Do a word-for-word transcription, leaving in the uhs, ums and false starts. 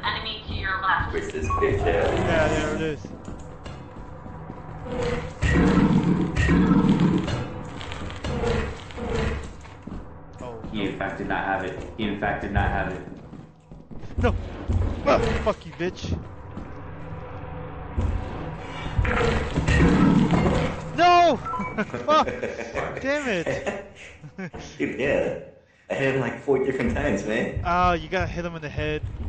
enemy to your left. Where's this bitch at? Yeah, there it is. Oh, He no. in fact did not have it. He in fact did not have it. No! Ah, fuck you, bitch. No! Fuck! Damn it! Dude, yeah. I hit him like four different times, man. Oh, you gotta hit him in the head.